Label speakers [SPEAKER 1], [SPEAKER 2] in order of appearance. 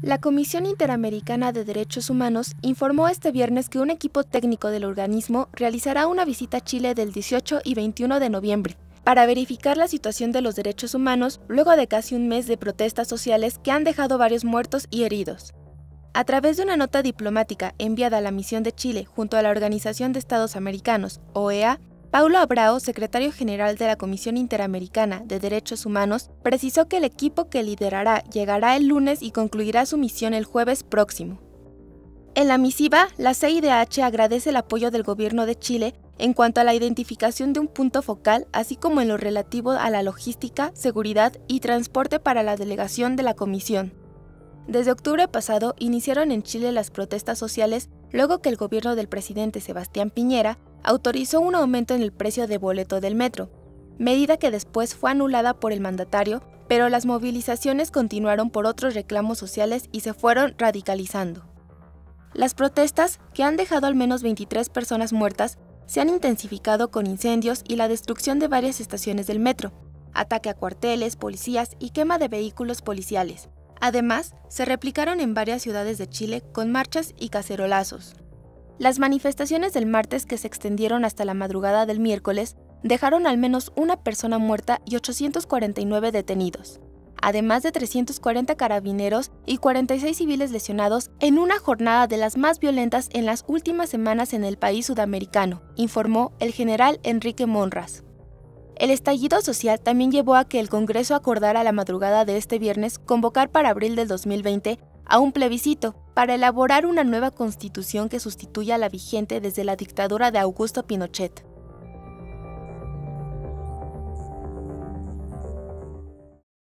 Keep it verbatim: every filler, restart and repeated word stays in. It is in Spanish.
[SPEAKER 1] La Comisión Interamericana de Derechos Humanos informó este viernes que un equipo técnico del organismo realizará una visita a Chile del dieciocho y veintiuno de noviembre para verificar la situación de los derechos humanos luego de casi un mes de protestas sociales que han dejado varios muertos y heridos. A través de una nota diplomática enviada a la misión de Chile junto a la Organización de Estados Americanos, O E A, Paulo Abrao, secretario general de la Comisión Interamericana de Derechos Humanos, precisó que el equipo que liderará llegará el lunes y concluirá su misión el jueves próximo. En la misiva, la C I D H agradece el apoyo del gobierno de Chile en cuanto a la identificación de un punto focal, así como en lo relativo a la logística, seguridad y transporte para la delegación de la Comisión. Desde octubre pasado iniciaron en Chile las protestas sociales luego que el gobierno del presidente Sebastián Piñera autorizó un aumento en el precio de boleto del metro, medida que después fue anulada por el mandatario, pero las movilizaciones continuaron por otros reclamos sociales y se fueron radicalizando. Las protestas, que han dejado al menos veintitrés personas muertas, se han intensificado con incendios y la destrucción de varias estaciones del metro, ataque a cuarteles, policías y quema de vehículos policiales. Además, se replicaron en varias ciudades de Chile con marchas y cacerolazos. Las manifestaciones del martes, que se extendieron hasta la madrugada del miércoles, dejaron al menos una persona muerta y ochocientos cuarenta y nueve detenidos, además de trescientos cuarenta carabineros y cuarenta y seis civiles lesionados en una jornada de las más violentas en las últimas semanas en el país sudamericano, informó el general Enrique Monras. El estallido social también llevó a que el Congreso acordara la madrugada de este viernes convocar para abril del dos mil veinte a un plebiscito para elaborar una nueva constitución que sustituya a la vigente desde la dictadura de Augusto Pinochet.